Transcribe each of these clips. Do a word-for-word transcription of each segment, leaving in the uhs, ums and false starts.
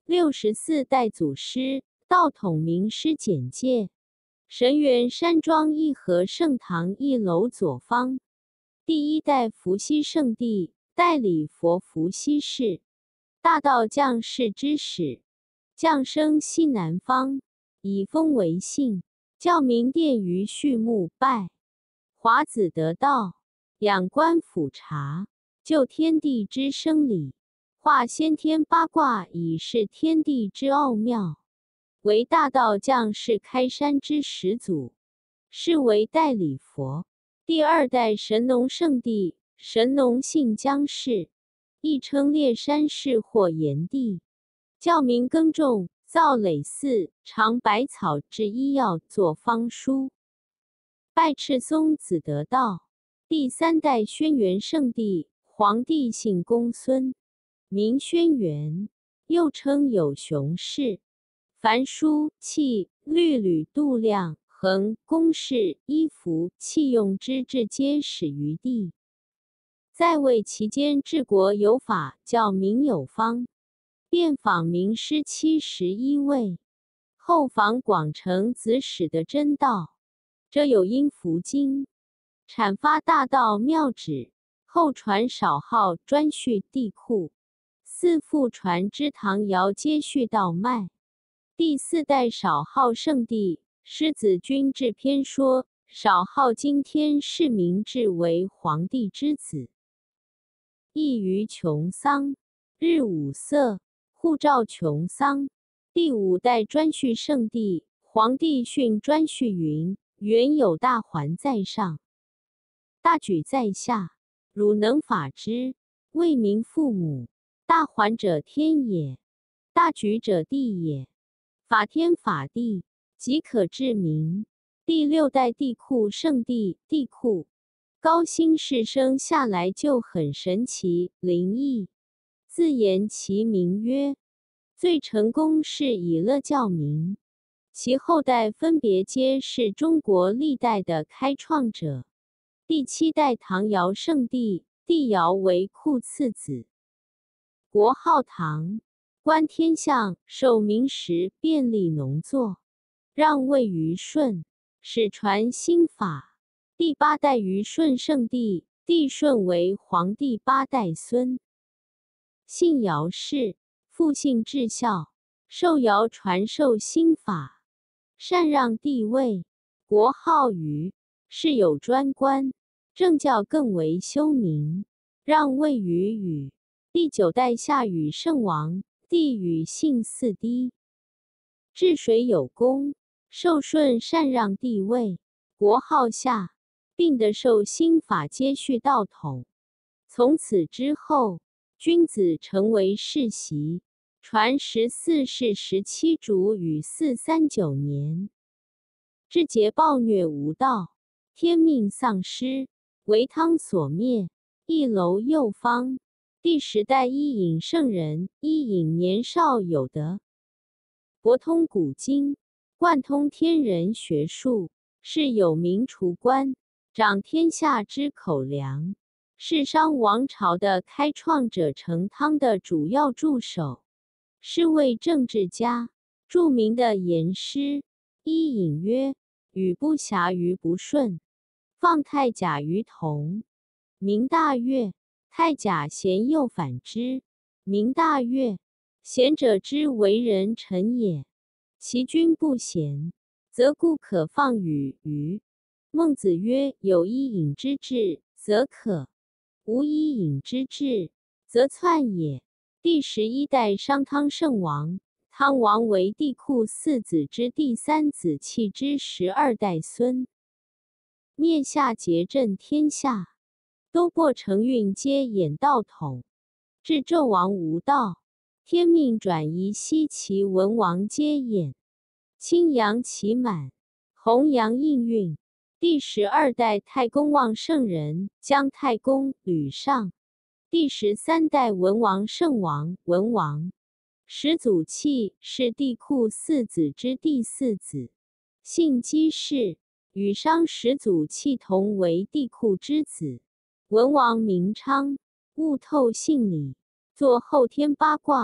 六十四代祖师，道统名师简介。神元山庄义和圣堂一楼左方，第一代伏羲圣地，代理佛伏羲氏，大道降世之始，降生西南方，以风为姓，教明殿于序幕拜，华子得道，仰观俯察，就天地之生理，化先天八卦以示天地之奥妙，为大道降世开山之始祖，是为代理佛。第二代神农圣地，神农姓姜氏，亦称烈山氏或炎帝，教民耕种，造耒耜，尝百草制医药，作方书，拜赤松子得道。第三代轩辕圣地，皇帝姓公孙，名轩辕，又称有熊氏。凡书、器、律吕、度量、衡、公式、衣服、器用之制皆始于地。在位期间治国有法，教民有方，遍访名师七十一位，后访广成子始的真道，这有因符经，阐发大道妙旨，后传少号专续地库，四父传之唐尧接续道脉。第四代少昊圣地，狮子君制篇说，少昊今天是明治为皇帝之子，异于穷桑，日五色，护照穷桑。第五代专续圣地，皇帝训专续云：原有大环在上，大举在下，汝能法之，为民父母。大环者天也，大举者地也。法天法地，即可治民。第六代地库圣地，地库高辛氏生下来就很神奇灵异，自言其名曰最成功是以乐教民，其后代分别皆是中国历代的开创者。第七代唐尧圣地，帝尧为库次子，国号唐，观天象，受民时便利农作，让位于舜，始传新法。第八代虞舜圣地，帝舜为皇帝八代孙，姓尧氏，父姓至孝，受尧传授新法，禅让帝位，国号禹，是有专官，政教更为修明，让位于禹。第九代夏禹圣王，帝禹姓四滴，治水有功，受舜禅让帝位，国号夏，并得受新法接续道统。从此之后，君子成为世袭，传十四世十七主与四三九年，至桀暴虐无道，天命丧失，为汤所灭，一楼右方。第十代伊尹圣人，伊尹年少有德，博通古今，贯通天人学术，是有名厨官，掌天下之口粮，是商王朝的开创者，成汤的主要助手，是位政治家。著名的言诗，伊尹曰：禹不暇于不顺，放太甲于同，名大悦。太甲贤又反之，名大悦。贤者之为人臣也，其君不贤，则故可放与禹。孟子曰：有伊尹之志，则可；无伊尹之志，则篡也。第十一代商汤圣王，汤王为帝库四子之第三子契之十二代孙，灭夏桀震天下，都擘承运皆演道统，至纣王无道，天命转移西齐文王皆演，青阳其满，弘扬应运。第十二代太公望圣人，姜太公、吕尚。第十三代文王圣王，文王。始祖契是帝库四子之第四子，姓姬氏，与商始祖契同为帝库之子。文王名昌，悟透性理，作后天八卦，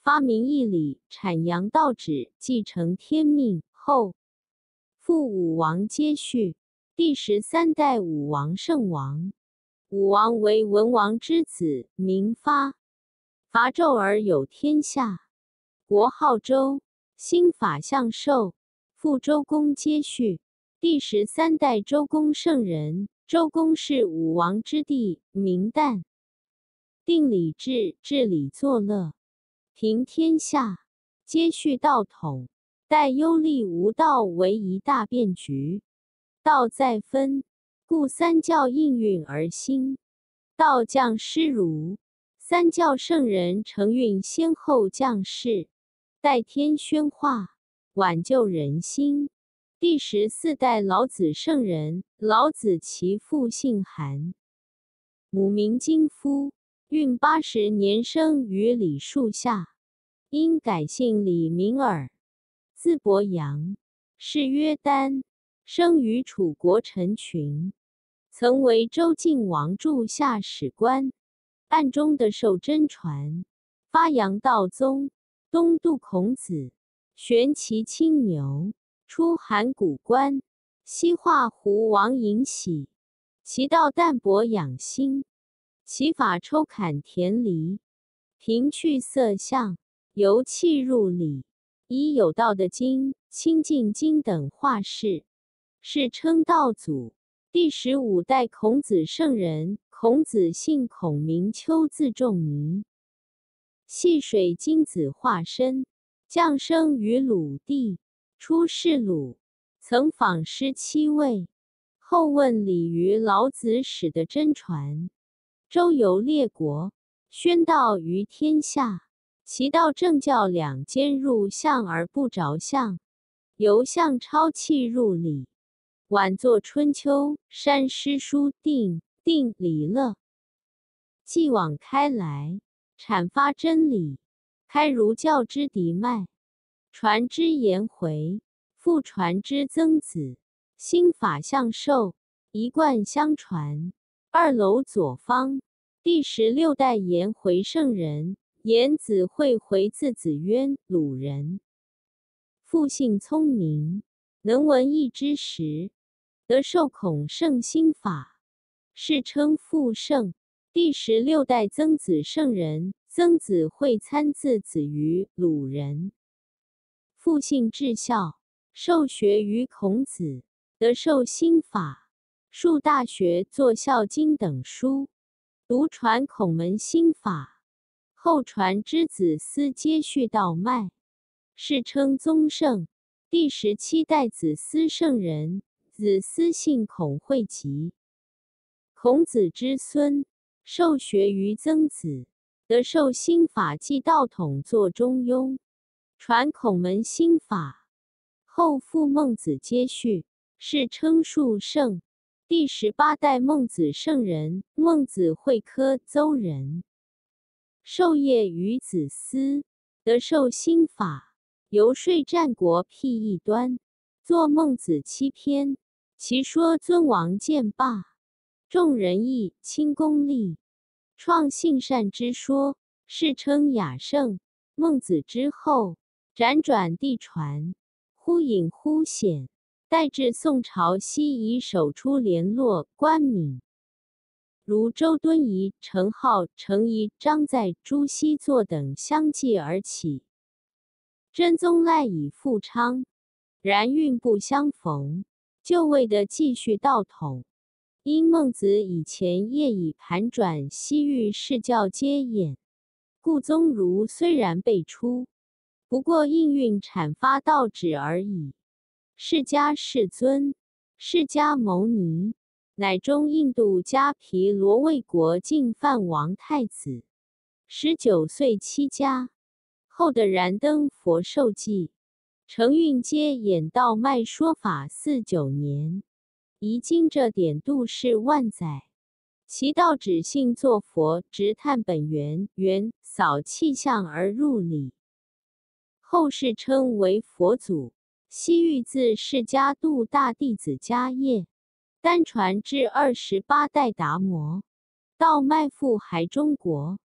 发明义理，阐扬道旨，继承天命。后复武王接续，第十三代武王圣王。武王为文王之子，名发，伐纣而有天下，国号周，兴法向寿，复周公接续，第十三代周公圣人。周公是武王之弟，名旦，定礼制，治理作乐，平天下，接续道统，待忧厉无道为一大变局。道在分，故三教应运而兴。道降师儒，三教圣人承运先后降世，代天宣化，挽救人心。第十四代老子圣人。老子其父姓韩，母名金夫，运八十年生于李树下，因改姓李名耳，字伯阳，谥曰丹，生于楚国陈群，曾为周晋王柱下史官，暗中的受真传，发扬道宗，东渡孔子，玄骑青牛，出函谷关，西化胡王尹喜，其道淡泊养心，其法抽砍田离，平去色相，由气入理，以有道的经、清净经等化世，世称道祖。第十五代孔子圣人。孔子姓孔，名丘，字仲尼，系水金子化身，降生于鲁地，出仕鲁，曾访师七位，后问礼于老子史的真传，周游列国，宣道于天下。其道正教两兼，入相而不着相，由相超气入理，晚作春秋，删诗书，定定理乐，继往开来，阐发真理，开儒教之敌脉，传之颜回，复传之曾子，兴法向寿，一贯相传。二楼左方。第十六代颜回圣人。颜子会回，字子渊，鲁人，父性聪明，能文艺之时，得受孔圣心法，世称父圣。第十六代曾子圣人。曾子会参字子于，鲁人，父性至孝，受学于孔子，得受心法，述大学，作孝经等书，独传孔门心法，后传之子思接续道脉，世称宗圣。第十七代子思圣人。子思姓孔，会集，孔子之孙，受学于曾子，得受心法，继道统，作中庸，传孔门心法，后复孟子接续，世称述圣。第十八代孟子圣人。孟子会科邹人，授业于子思，得受心法，游说战国，辟异端，作孟子七篇，其说尊王见霸，重仁义，轻功利，创性善之说，世称雅圣。孟子之后，辗转地传，忽隐忽显，待至宋朝西夷，首出联络冠冕，如周敦颐、程颢、程颐、张载、朱熹作等相继而起。真宗赖以复昌，然运不相逢，就未得继续道统。因孟子以前业已盘转，西域世教皆掩，故宗儒虽然辈出，不过应运阐发道旨而已。释迦世尊，释迦牟尼，乃中印度迦毗罗卫国净饭王太子，十九岁期家，后的燃灯佛受记，承运皆演道脉说法四九年，遗经这典度是万载。其道旨性作佛，直探本源，缘扫气象而入理，后世称为佛祖。西域自释迦度大弟子迦叶，单传至二十八代达摩，道脉复还中国。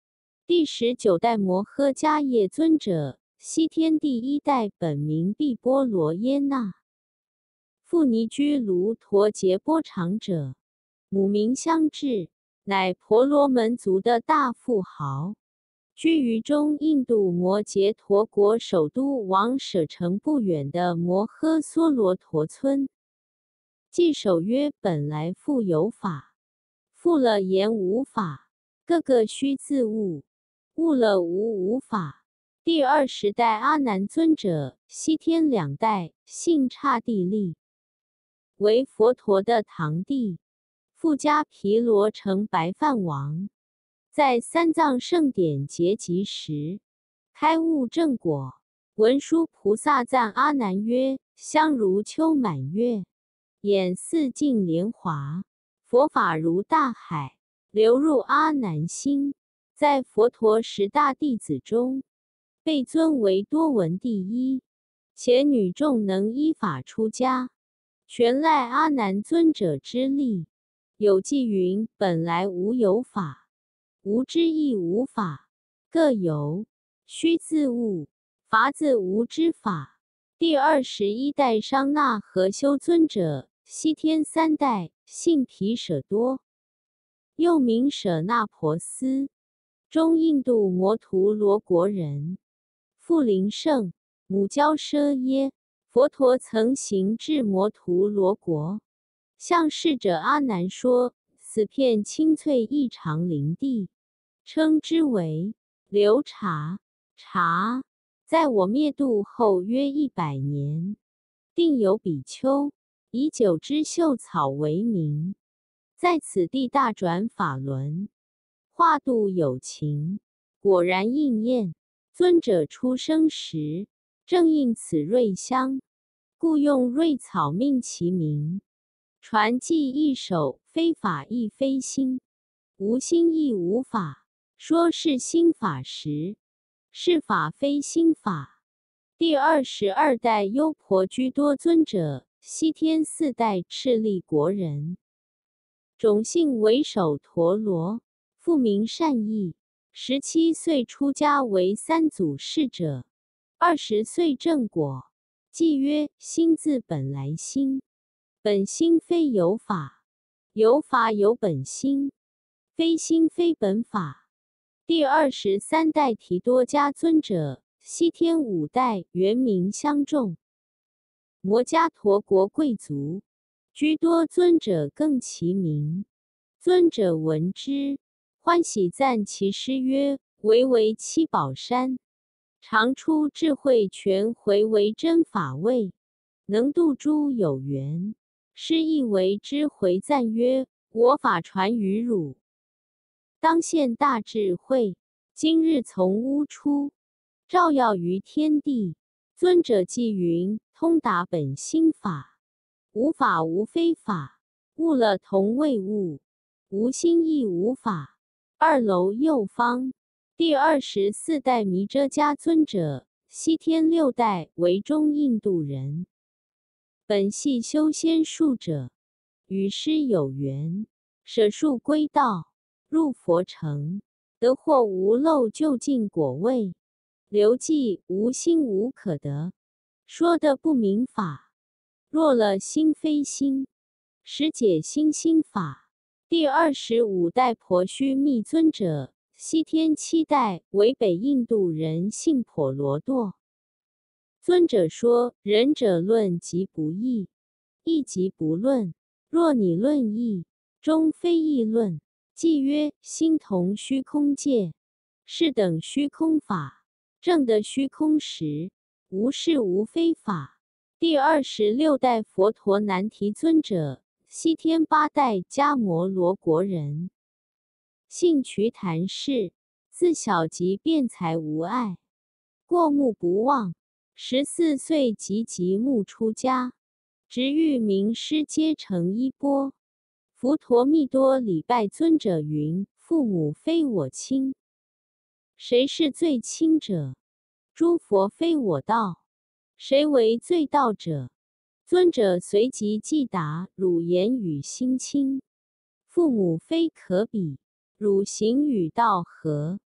第十九代摩诃迦叶尊者，西天第一代，本名毕波罗耶那。复尼居卢陀杰波长者，母名香智，乃婆罗门族的大富豪，居于中印度摩羯陀国首都王舍城不远的摩诃娑罗陀村。既守曰：本来复有法，复了言无法，个个须自悟，悟了无无法。第二十代阿难尊者，西天两代，姓刹帝利，为佛陀的堂弟，富家毗罗城白饭王，在三藏盛典结集时，开悟正果。文殊菩萨赞阿难曰：香如秋满月，眼似镜莲华，佛法如大海，流入阿难心。在佛陀十大弟子中，被尊为多闻第一，且女众能依法出家，全赖阿难尊者之力。有记云：本来无有法，无之亦无法，各有，须自悟，法自无之法。第二十一代商那和修尊者，西天三代，姓毗舍多，又名舍那婆斯，中印度摩图罗国人，父灵圣，母娇奢耶。佛陀曾行至摩图罗国，向侍者阿难说：此片青翠异常林地，称之为流茶。茶在我灭度后约一百年，定有比丘以九支秀草为名，在此地大转法轮，化度有情。果然应验。尊者出生时，正应此瑞香，故用瑞草命其名。传记一首，非法亦非心，无心亦无法。说是心法时，是法非心法。第二十二代优婆居多尊者，西天四代赤利国人，种姓为首陀罗，父名善意。十七岁出家为三祖释者，二十岁正果。记曰：心自本来心，本心非有法，有法有本心，非心非本法。第二十三代提多迦尊者，西天五代，原名相众，摩伽陀国贵族，居多尊者更其名。尊者闻之，欢喜赞其诗曰：唯为七宝山，常出智慧权回为真法味，能度诸有缘。诗意为之回赞曰：我法传于汝，当现大智慧，今日从屋出，照耀于天地。尊者记云：通达本心法，无法无非法，悟了同谓悟，无心亦无法。二楼右方。第二十四代弥遮迦尊者，西天六代，为中印度人，本系修仙术者，与师有缘，舍术归道，入佛城，得获无漏究竟果位。流记无心无可得，说的不明法，若了心非心，实解心心法。第二十五代婆须密尊者，西天七代，为北印度人，姓婆罗多。尊者说：仁者论即不义，义即不论。若你论义，终非义论。即曰：心同虚空界，是等虚空法，正的虚空时，无是无非法。第二十六代佛陀难提尊者，西天八代迦摩罗国人，姓瞿昙氏，自小即辩才无碍，过目不忘。十四岁即极目出家，直遇名师皆成衣钵。佛陀密多礼拜尊者云：父母非我亲，谁是最亲者？诸佛非我道，谁为最道者？尊者随即即答：汝言语心亲，父母非可比，汝行与道合？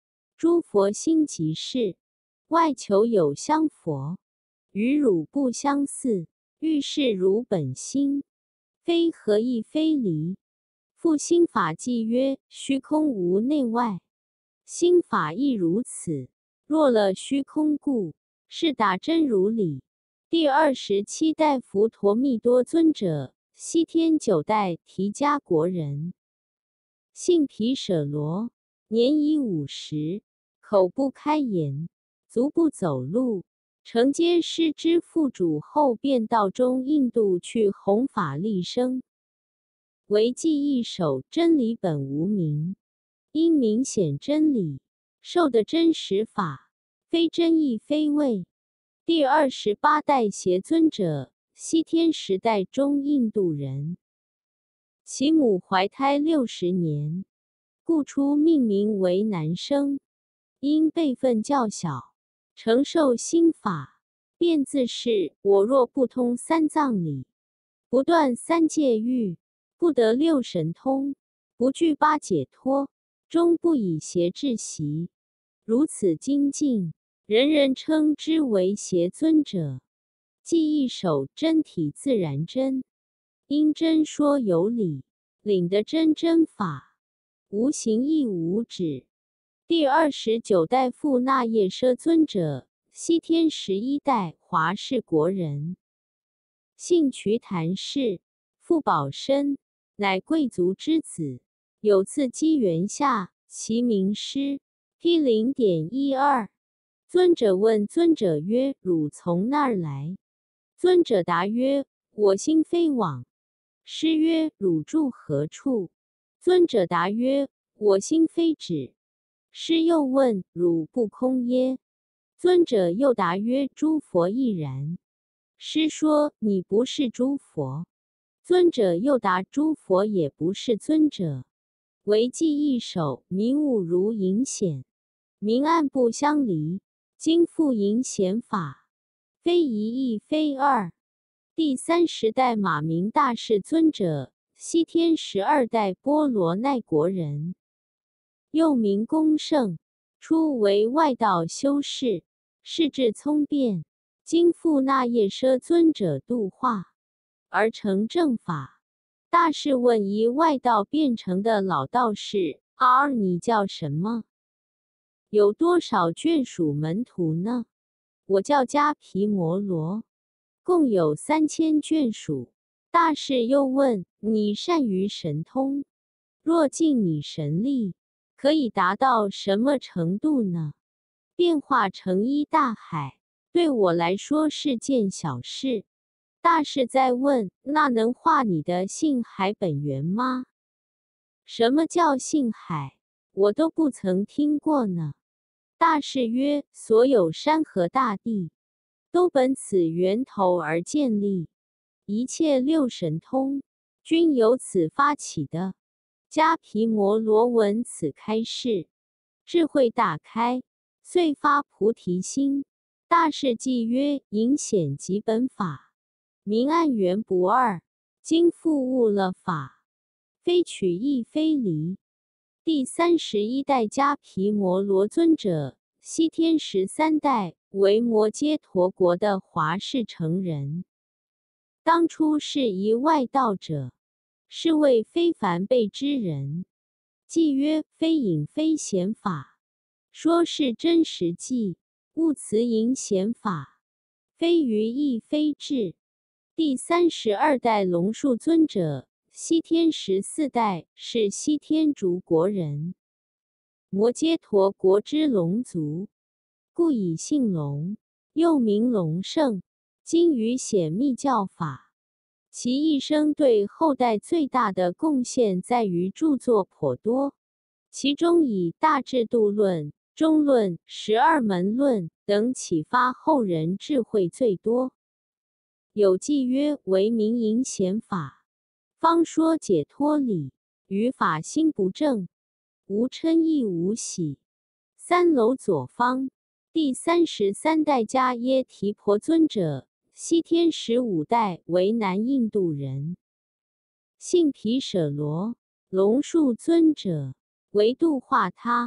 诸佛心即是，外求有相佛，与汝不相似，欲是汝本心，非合亦非离。复心法纪曰：虚空无内外，心法亦如此。若了虚空故，是达真如理。第二十七代佛陀密多尊者，西天九代提迦国人，姓毗舍罗，年已五十，口不开言，足不走路，承接师之父主后，便到中印度去弘法利生。唯记一首真理本无名，因明显真理，受的真实法，非真亦非伪。第二十八代邪尊者，西天时代中印度人，其母怀胎六十年，故初命名为男生。因辈分较小，承受心法，便自是我若不通三藏理，不断三界欲，不得六神通，不具八解脱，终不以邪治习。如此精进，人人称之为邪尊者。记一首真体自然真，因真说有理，领得真真法，无形亦无止。第二十九代富那夜奢尊者，西天十一代华氏国人，姓瞿昙氏，父保身，乃贵族之子。有次机缘下，其名师。P 零点一二。尊者问尊者曰：汝从那儿来？尊者答曰：我心非往。师曰：汝住何处？尊者答曰：我心非止。师又问：汝不空耶？尊者又答曰：诸佛亦然。师说：你不是诸佛。尊者又答：诸佛也不是尊者。唯记一首，迷悟如影显，明暗不相离，今复迎显法，非一亦非二。第三十代马明大士尊者，西天十二代波罗奈国人，又名公胜，初为外道修士，世智聪辩，经富那夜奢尊者度化，而成正法。大士问一外道变成的老道士：儿，你叫什么？有多少眷属门徒呢？我叫迦毗摩罗，共有三千眷属。大士又问：你善于神通，若尽你神力，可以达到什么程度呢？变化成一大海，对我来说是件小事。大士再问：那能化你的性海本源吗？什么叫性海？我都不曾听过呢。大士曰：所有山河大地，都本此源头而建立，一切六神通，均由此发起的。迦毗摩罗闻此开示，智慧大开，遂发菩提心。大士记曰：影显即本法，明暗原不二，今复悟了法，非取亦非离。第三十一代迦毗摩罗尊者，西天十三代为摩揭陀国的华氏成人，当初是一外道者，是谓非凡辈之人。记曰：非隐非显法，说是真实记，悟此隐显法，非愚亦非智。第三十二代龙树尊者，西天十四代是西天竺国人，摩揭陀国之龙族，故以姓龙，又名龙胜，精于显密教法。其一生对后代最大的贡献在于著作颇多，其中以《大智度论》《中论》《十二门论》等启发后人智慧最多。有记曰：为明隐显法，方说解脱理，于法心不正，无嗔亦无喜。三楼左方。第三十三代迦耶提婆尊者，西天十五代为南印度人，姓毗舍罗。龙树尊者为度化他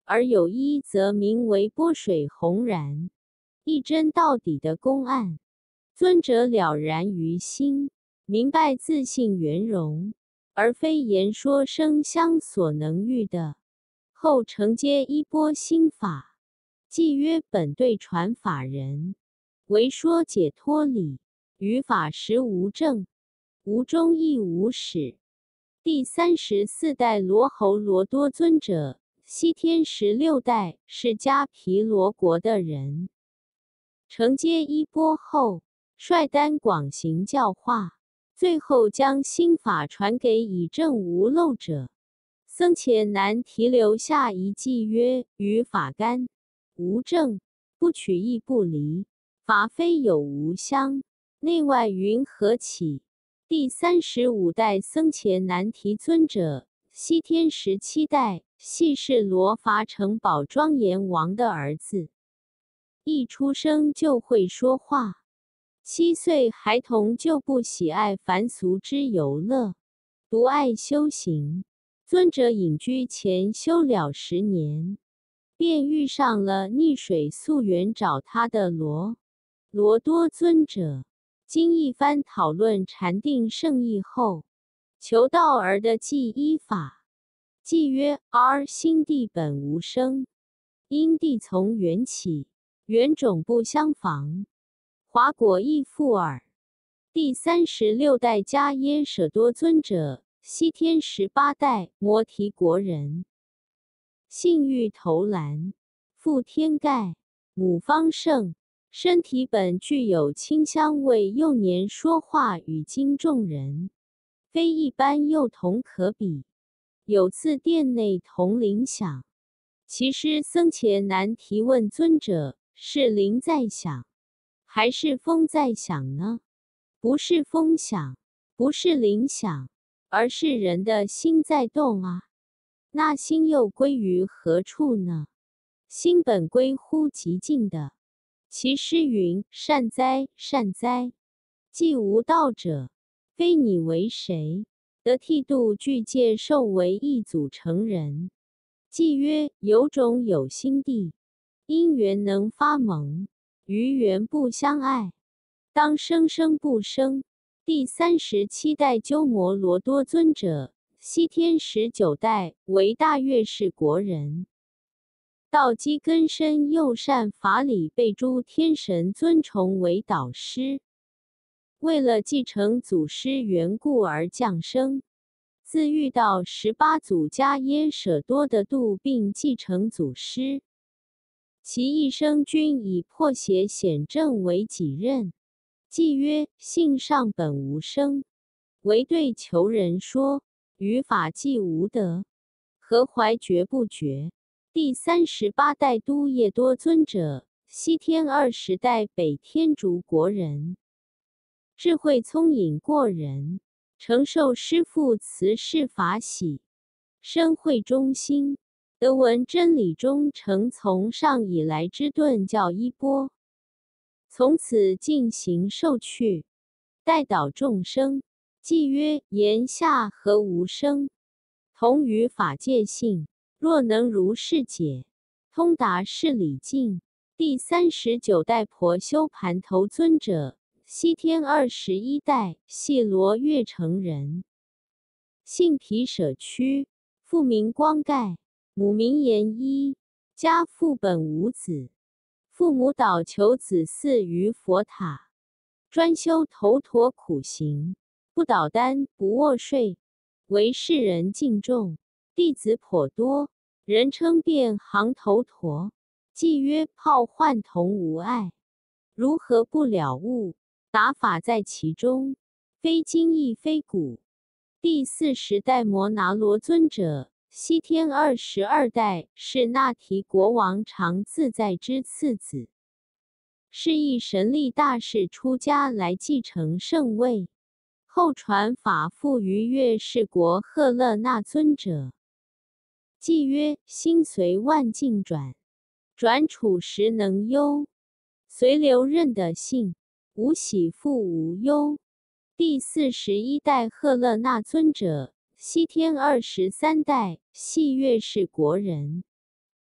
而有一则名为波水洪然，一真到底的公案。尊者了然于心，明白自性圆融，而非言说声香所能喻的。后承接衣钵心法，即曰本对传法人，为说解脱理，于法实无证，无中亦无始。第三十四代罗侯罗多尊者，西天十六代是迦毗罗国的人。承接衣钵后，率单广行教化，最后将心法传给以证无漏者。僧伽难提留下一偈曰：于法干，无证，不取亦不离，法非有无相，内外云何起？第三十五代僧伽难提尊者，西天十七代系是罗伐城堡庄严王的儿子，一出生就会说话。七岁孩童就不喜爱凡俗之游乐，独爱修行。尊者隐居前修了十年，便遇上了溺水溯源找他的罗罗多尊者。经一番讨论禅定圣意后，求道儿的记依法。记曰：儿心地本无生，因地从缘起，缘种不相妨，华果亦复尔。第三十六代迦耶舍多尊者，西天十八代摩提国人，性欲投蓝，父天盖，母方胜，身体本具有清香味，幼年说话语惊众人，非一般幼童可比。有次殿内铜铃响，其师僧伽难提问尊者：是铃在响，还是风在响呢？不是风响，不是铃响，而是人的心在动啊。那心又归于何处呢？心本归乎极静的。其师云：善哉，善哉！既无道者，非你为谁？得剃度具戒受为一祖成人。即曰：有种有心地，因缘能发蒙，于缘不相爱，当生生不生。第三十七代鸠摩罗多尊者，西天十九代为大月氏国人。道基根深，又善法理，被诸天神尊崇为导师。为了继承祖师缘故而降生，自遇到十八祖迦耶舍多的度，并继承祖师。其一生均以破邪显正为己任。即曰：性上本无生，唯对求人说，于法既无得，何怀觉不觉？第三十八代都叶多尊者，西天二十代北天竺国人，智慧聪颖过人，承受师父慈氏法喜，深慧忠心，得闻真理中承从上以来之顿教衣钵。从此进行受去，代导众生。即曰：言下何无生？同于法界性，若能如是解，通达事理境。第三十九代婆修盘头尊者，西天二十一代系罗月城人，姓毗舍屈，父名光盖，母名延一，家父本无子。父母导求子嗣于佛塔，专修头陀苦行，不捣丹，不卧睡，为世人敬重。弟子颇多，人称遍行头陀。即曰：泡幻同无碍，如何不了悟？达法在其中，非今亦非古。第四十代摩拿罗尊者，西天二十二代是那提国王常自在之次子，是一神力大士出家来继承圣位，后传法付于月氏国赫勒那尊者。即曰：心随万境转，转处时能忧，随流任的性，无喜复无忧。第四十一代赫勒那尊者，西天二十三代系月氏国人，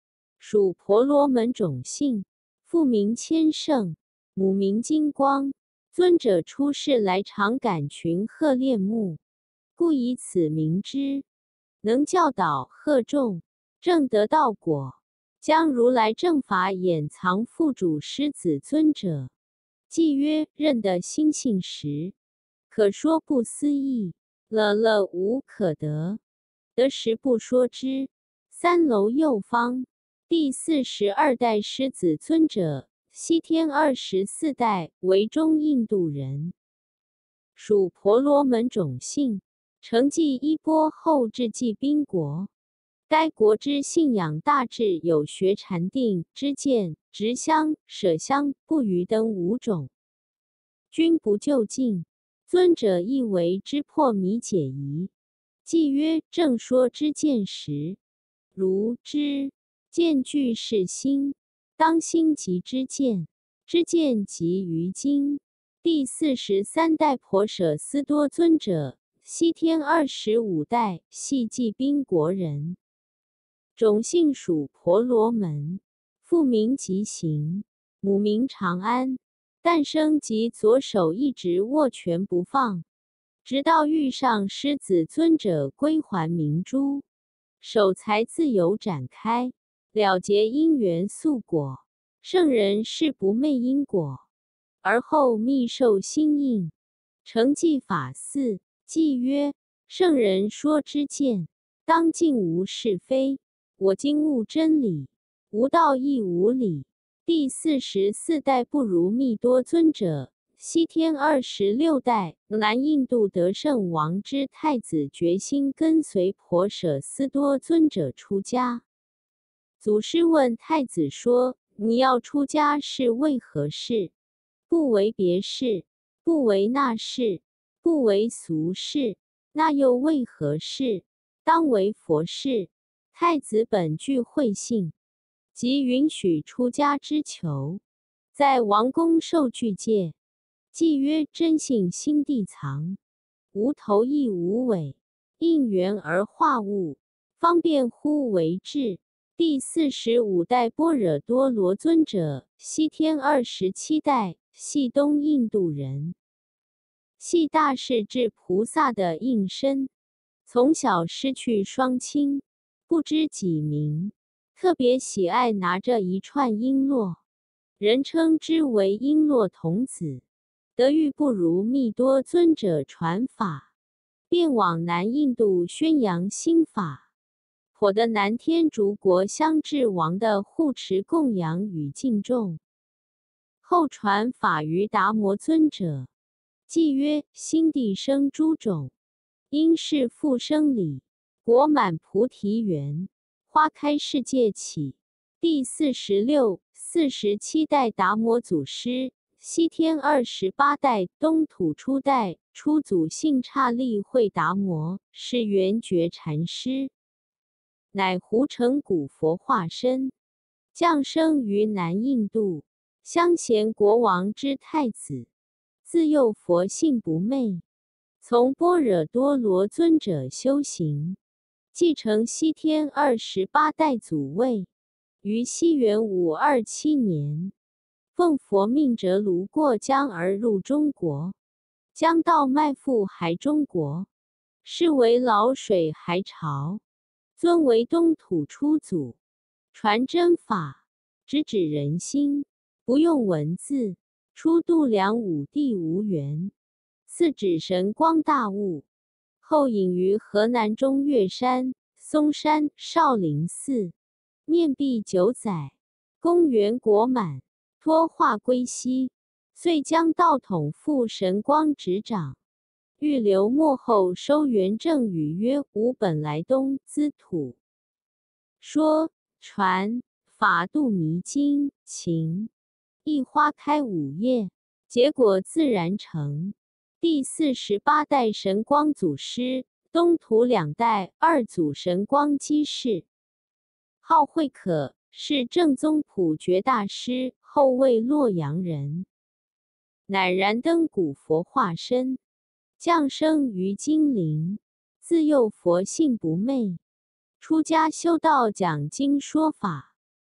属婆罗门种姓，父名千圣，母名金光。尊者出世来常感群鹤恋慕，故以此名之。能教导鹤众，正得道果，将如来正法掩藏父主师子尊者。即曰：认得心性时，可说不思议，了了无可得，得时不说之。三楼右方第四十二代师子尊者，西天二十四代，为中印度人，属婆罗门种姓，承继衣钵后至稷宾国。该国之信仰大致有学禅定、知见、执香、舍香、不余等五种，均不究竟。尊者亦为知破迷解疑。即曰：正说知见时，如知见具是心，当心即知见，知见即于经。第四十三代婆舍斯多尊者，西天二十五代，系稷宾国人，种姓属婆罗门，父名吉行，母名长安。诞生即左手一直握拳不放，直到遇上狮子尊者归还明珠，手才自由展开，了结因缘宿果。圣人是不昧因果，而后密受心印，承继法嗣。即曰：圣人说知见，当尽无是非。我今悟真理，无道亦无理。第四十四代不如密多尊者，西天二十六代，南印度得胜王之太子，决心跟随婆舍斯多尊者出家。祖师问太子说：你要出家是为何事？不为别事，不为那事，不为俗事，那又为何事？当为佛事。太子本具慧性，即允许出家之求，在王宫受具戒。即曰：真性心地藏，无头亦无尾，应缘而化物，方便乎为智。第四十五代般若多罗尊者，西天二十七代，系东印度人，系大势至菩萨的应身。从小失去双亲，不知己名，特别喜爱拿着一串璎珞，人称之为璎珞童子。得遇不如密多尊者传法，便往南印度宣扬新法，颇得南天竺国香智王的护持供养与敬重。后传法于达摩尊者，即曰：心地生诸种，因是复生理，果满菩提园，花开世界起。第四十六、四十七代达摩祖师，西天二十八代，东土初代，初祖姓刹利会达摩，是圆觉禅师，乃胡成古佛化身，降生于南印度，相贤国王之太子。自幼佛性不昧，从般若多罗尊者修行，继承西天二十八代祖位。于西元五二七年，奉佛命折卢过江而入中国，将道迈赴海中国，是为老水海潮，尊为东土初祖，传真法，直指人心，不用文字，初度量五帝无缘，赐指神光大悟，后隐于河南中岳山、嵩山、少林寺，面壁九载，公元国满，脱化归西，遂将道统复神光执掌。欲留末后收元正语曰：吾本来东兹土，说传法度迷津情，一花开五叶，结果自然成。第四十八代神光祖师，东土两代二祖神光基士，号慧可，是正宗普觉大师，后为洛阳人，乃燃灯古佛化身，降生于金陵。自幼佛性不昧，出家修道讲经说法，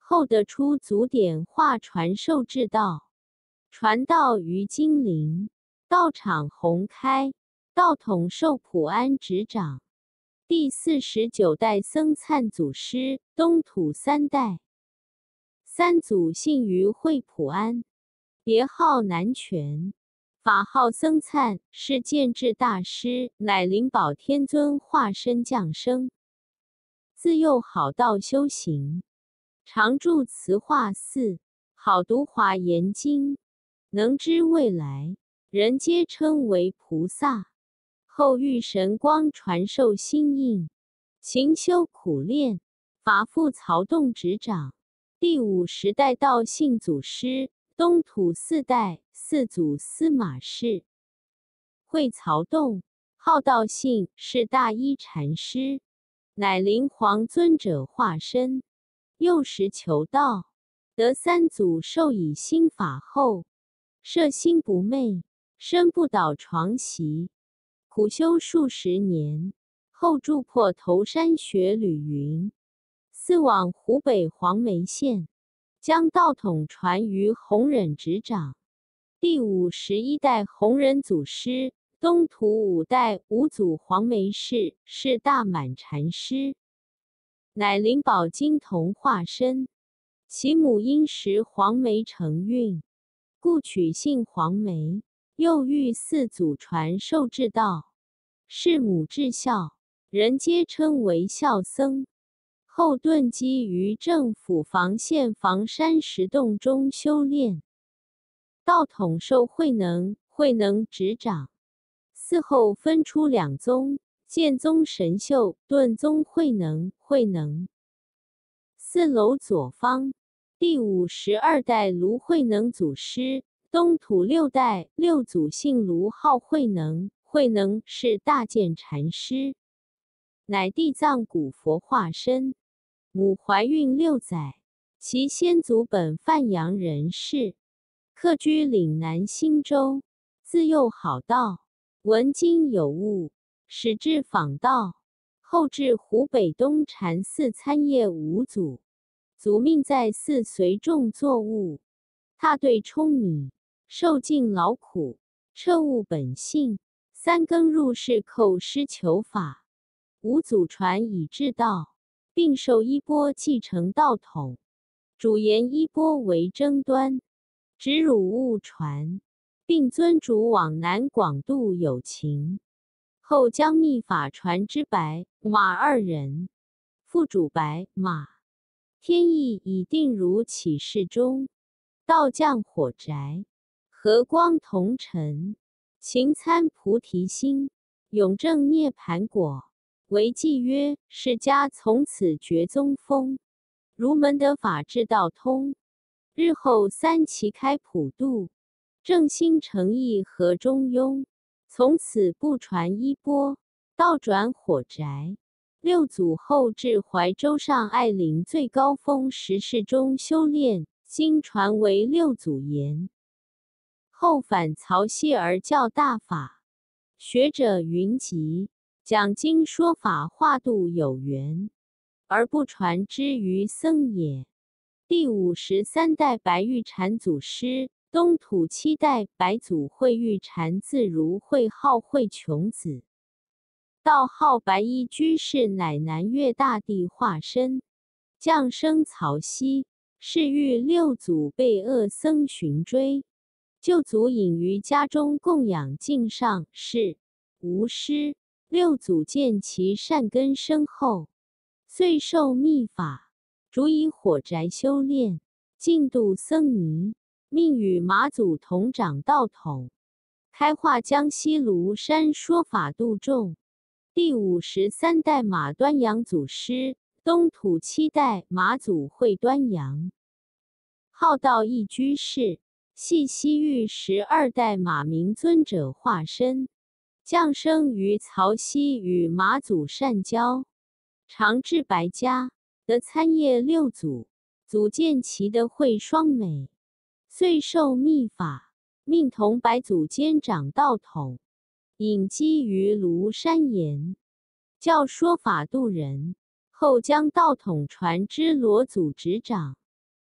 后得出祖典化传授至道，传道于金陵，道场宏开，道统受普安执掌。第四十九代僧璨祖师，东土三代。三祖姓于惠普安，别号南泉，法号僧璨，是建制大师，乃灵宝天尊化身降生。自幼好道修行，常住慈化寺，好读华严经，能知未来，人皆称为菩萨。后遇神光传授心印，勤修苦练，法复曹洞执掌。第五十代道信祖师，东土四代，四祖司马氏。会曹洞，号道信，是大依禅师，乃灵皇尊者化身。幼时求道，得三祖授以心法后，摄心不昧，身不倒床席，苦修数十年，后住破头山雪履云，四往湖北黄梅县，将道统传于弘忍执掌。第五十一代弘忍祖师，东土五代五祖黄梅氏，是大满禅师，乃灵宝金童化身。其母因时黄梅承运，故取姓黄梅。又遇四祖传授至道，是母至孝，人皆称为孝僧。后遁基于政府房县房山石洞中修炼，道统受慧能，慧能执掌。嗣后分出两宗，建宗神秀，顿宗慧能，慧能。四楼左方，第五十二代卢慧能祖师，东土六代，六祖姓卢，号慧能，慧能是大建禅师，乃地藏古佛化身。母怀孕六载，其先祖本范阳人士，客居岭南新州。自幼好道，闻经有悟，始至访道，后至湖北东禅寺参谒五祖。祖命在寺随众作物，踏对舂米，受尽劳苦，彻悟本性。三更入室叩师求法，五祖传以至道，并授衣钵继承道统。主言衣钵为争端，直汝勿传，并尊主往南广度有情。后将秘法传之白、马二人，副主白、马。天意已定如启示中，道降火宅，和光同尘，勤参菩提心，永证涅盘果。为契约，释迦从此绝宗风，如门得法至道通。日后三齐开普度，正心诚意合中庸，从此不传衣钵，道转火宅。六祖后至怀州上爱岭最高峰石室中修炼，经传为六祖言。后返曹溪而教大法，学者云集，讲经说法化度有缘，而不传之于僧也。第五十三代白玉禅祖师，东土七代白祖慧玉禅，字如慧，号慧琼子。道号白衣居士，乃南岳大帝化身，降生曹溪，是遇六祖被恶僧寻追，救祖隐于家中供养敬上是无师。六祖见其善根深厚，遂授秘法，主以火宅修炼，净度僧尼，命与马祖同掌道统，开化江西庐山说法度众。第五十三代马端阳祖师，东土七代马祖慧端阳，号道义居士，系西域十二代马明尊者化身，降生于曹溪，与马祖善交，常至白家，得参谒六祖，祖见其德慧双美，遂授秘法，命同白祖监掌道统，隐基于庐山岩，教说法度人。后将道统传之罗祖执掌。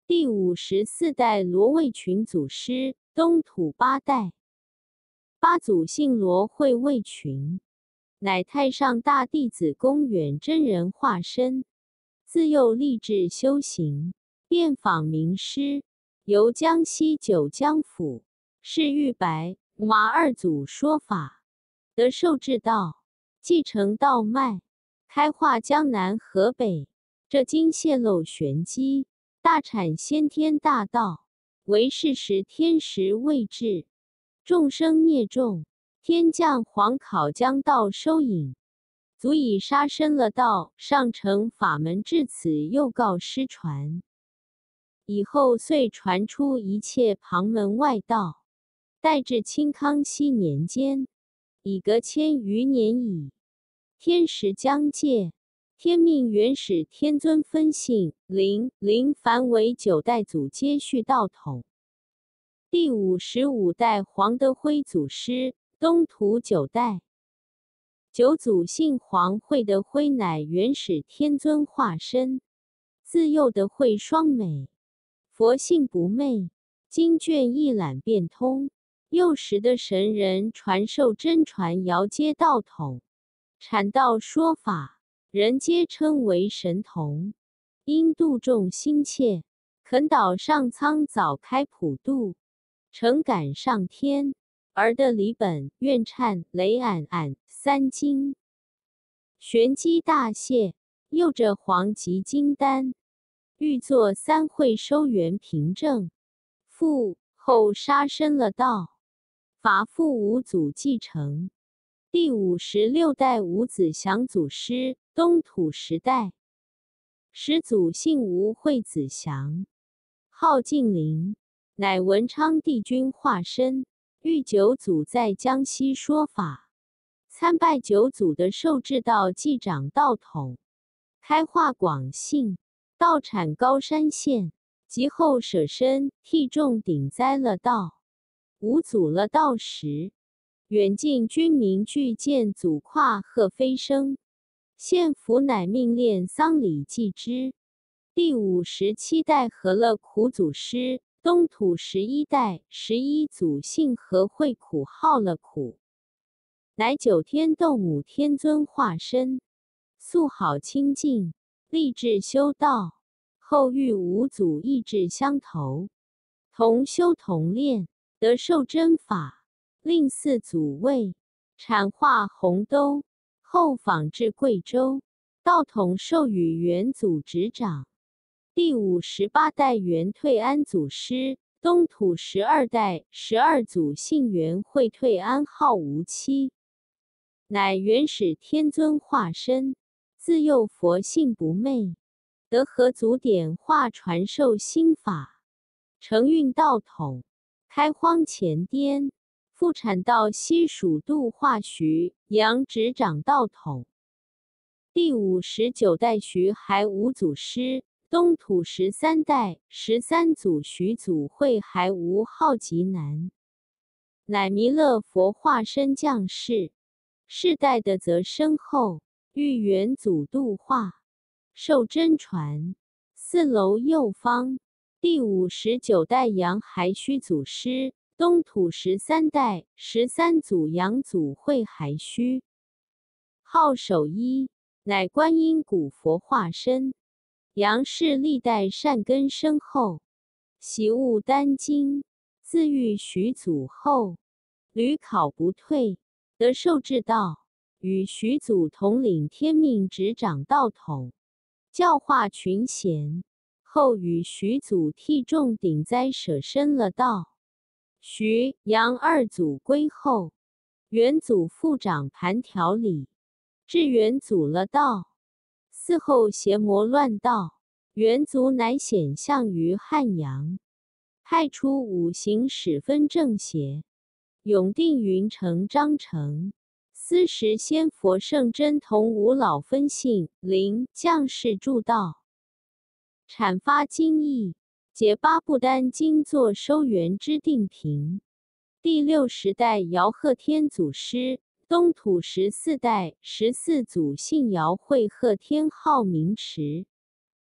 第五十四代罗卫群祖师，东土八代。八祖姓罗，讳卫群，乃太上大弟子公远真人化身。自幼立志修行，遍访名师，游江西九江府，是玉白、马二祖说法，得受至道，继承道脉，开化江南河北。这经泄露玄机，大阐先天大道，为是时天时未至，众生孽重，天降黄考将道收引，足以杀身了道，上乘法门至此又告失传。以后遂传出一切旁门外道，待至清康熙年间，已隔千余年矣。天时将届，天命元始天尊分姓灵灵凡为九代祖接续道统。第五十五代黄德辉祖师，东土九代。九祖姓黄，讳德辉，乃元始天尊化身。自幼德慧双美，佛性不昧，经卷一览变通。幼时的神人传授真传遥接道统，阐道说法，人皆称为神童。因度众心切，恳导上苍早开普度，诚感上天，而得离本、愿忏、雷俺俺三经。玄机大泄，又着黄极金丹，欲作三会收元凭证。父后杀身了道，法父五祖继承。第五十六代吴子祥祖师，东土十代。始祖姓吴，讳子祥，号晋陵，乃文昌帝君化身。遇九祖在江西说法，参拜九祖的受至道继掌道统，开化广信，道产高山县。及后舍身替众顶灾了道。五祖了道时，远近军民俱见祖跨鹤飞升，献俘乃命殓丧礼祭之。第五十七代和乐苦祖师，东土十一代。十一祖姓何，讳苦，号乐苦，乃九天斗母天尊化身，素好清净，立志修道。后遇五祖意志相投，同修同练，得受真法，令四祖位，阐化洪都。后访至贵州，道统授予元祖执掌。第五十八代元退安祖师，东土十二代。十二祖姓元，讳退安，号无期，乃元始天尊化身。自幼佛性不昧，得合祖典化传授心法，承运道统，开荒前颠，复产到西蜀度化徐阳，执掌道统。第五十九代徐海无祖师，东土十三代。十三祖徐祖会海无，号极南，乃弥勒佛化身降世。世代的则深厚，遇元祖度化，受真传。四楼右方。第五十九代杨海虚祖师，东土十三代。十三祖杨祖会海虚，号守一，乃观音古佛化身。杨氏历代善根深厚，习悟丹经，自遇徐祖后，屡考不退，得受至道，与徐祖统领天命，执掌道统，教化群贤。后与徐祖替众顶灾，舍身了道。徐杨二祖归后，元祖复掌盘调理，至元祖了道。嗣后邪魔乱道，元祖乃显相于汉阳，派出五行使分正邪，永定云城章程。司时仙佛圣真同五老分姓灵将士助道，阐发经义，解八不丹经作收元之定评。第六十代姚鹤天祖师，东土十四代。十四祖姓姚，讳鹤天，号明池，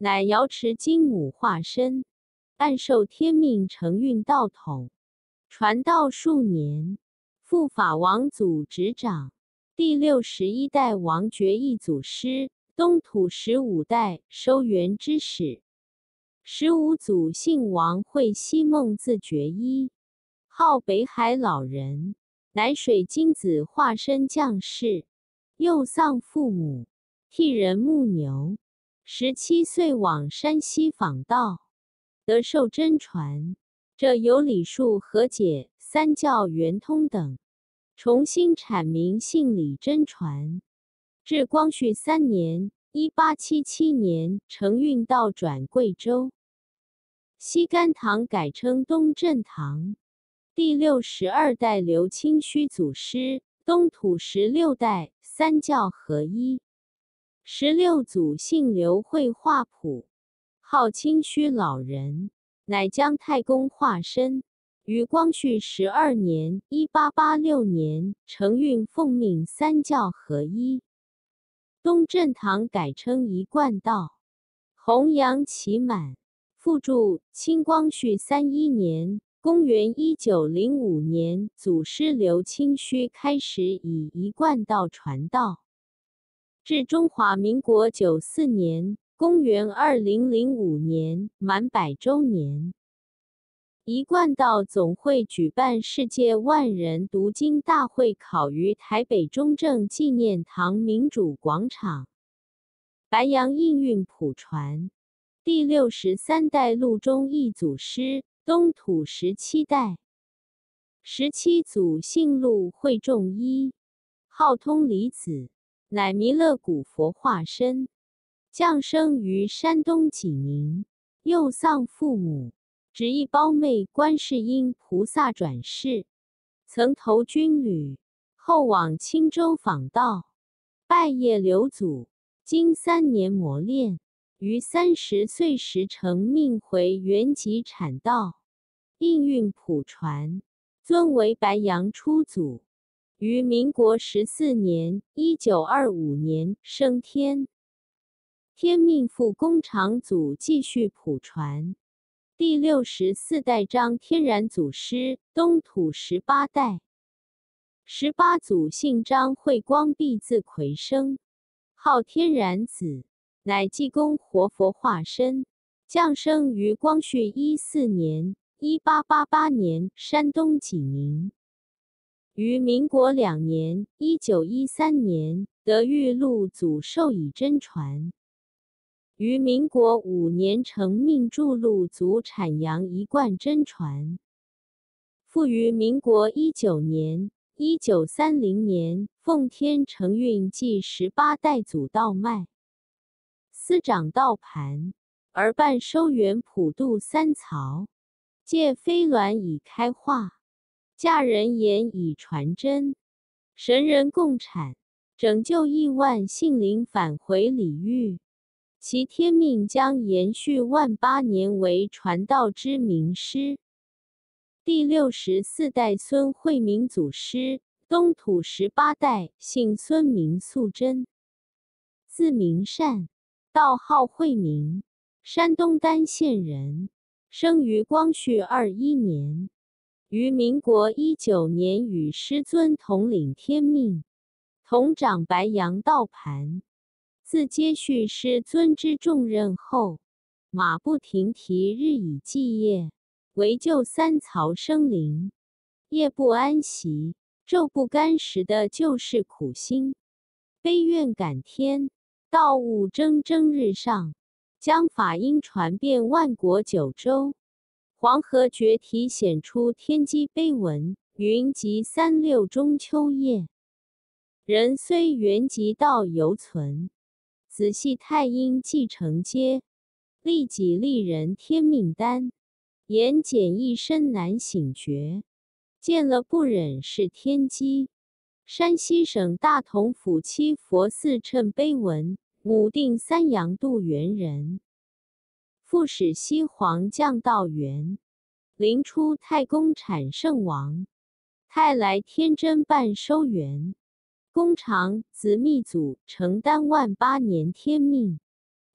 乃瑶池金母化身，暗受天命承运道统，传道数年，复法王祖执掌。第六十一代王觉义祖师，东土十五代收元之始。十五祖姓王，讳西梦，字觉一，号北海老人，乃水晶子化身将士，幼丧父母，替人牧牛。十七岁往山西访道，得受真传，这有礼数和解、三教圆通等，重新阐明信理真传。至光绪三年（一八七七年），承运道转贵州，西甘堂改称东正堂。第六十二代刘清虚祖师，东土十六代，三教合一。十六祖姓刘，绘画谱，号清虚老人，乃姜太公化身。于光绪十二年（一八八六年），承运奉命三教合一，东正堂改称一贯道，弘扬其满。附注：清光绪三一年，公元一九零五年，祖师刘清虚开始以一贯道传道。至中华民国九四年，公元二零零五年，满百周年。一贯道总会举办世界万人读经大会，考于台北中正纪念堂民主广场。白杨应运普传。第六十三代陆中义祖师，东土十七代。十七祖姓陆，讳仲一，号通离子，乃弥勒古佛化身，降生于山东济宁，幼丧父母，只一胞妹观世音菩萨转世，曾投军旅，后往青州访道，拜谒刘祖，经三年磨练，于三十岁时成命回原籍阐道，应运普传，尊为白杨初祖。于民国十四年（一九二五年）升天。天命副工厂祖继续普传。第六十四代张天然祖师，东土十八代。十八祖姓张，慧光弼，字魁生，号天然子，乃济公活佛化身，降生于光绪一四年（一八八八年）山东济宁。于民国两年（一九一三年）得玉露祖授以真传。于民国五年承命筑路祖阐扬一贯真传。复于民国一九年（一九三零年）奉天承运继十八代祖道脉，司掌道盘，而办收元普渡三曹，借飞鸾以开化，驾人言以传真，神人共产，拯救亿万性灵返回礼遇。其天命将延续万八年，为传道之名师。第六十四代孙慧明祖师，东土十八代，姓孙，名素贞，字明善，道号慧明，山东丹县人，生于光绪二一年。于民国一九年与师尊统领天命，同掌白杨道盘。自接续师尊之重任后，马不停蹄，日以继夜，为救三曹生灵，夜不安息，昼不甘食的救世苦心，悲怨感天，道务蒸蒸日上，将法音传遍万国九州。黄河决堤显出天机碑文，云集三六中秋夜，人虽原籍道犹存。仔细太阴继承接，利己利人天命丹，言简一身难醒觉，见了不忍是天机。山西省大同府七佛寺谶碑文，母定三阳渡元人，副使西黄将道元，灵出太公产圣王，太来天真办收元。公长子密祖承担万八年天命，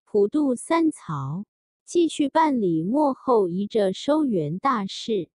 普渡三曹，继续办理末后遗着收元大事。